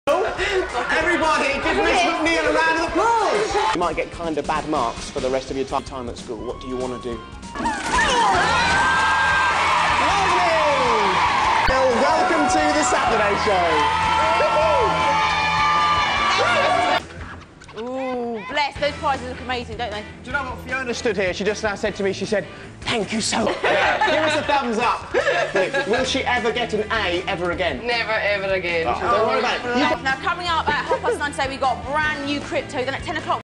Everybody, give Miss McNeil a round of applause! You might get kind of bad marks for the rest of your time at school. What do you want to do? Lovely! Well, welcome to the Saturday show. Ooh, bless. Those prizes look amazing, don't they? Do you know what Fiona stood here? She just now said to me, she said, thank you so much. Give us a thumbs up. Will she ever get an A ever again? Never, ever again. Oh, don't worry about it. Now, coming up at 9:30 today, we've got brand new crypto. Then at 10 o'clock,